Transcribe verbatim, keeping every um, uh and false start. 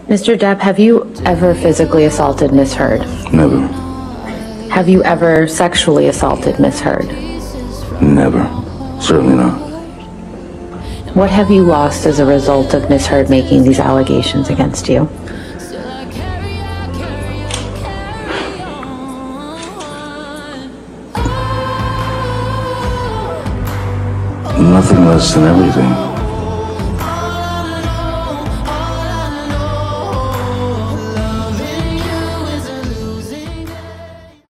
Mister Depp, have you ever physically assaulted Miss Heard? Never. Have you ever sexually assaulted Miss Heard? Never. Certainly not. What have you lost as a result of Miss Heard making these allegations against you? Nothing less than everything.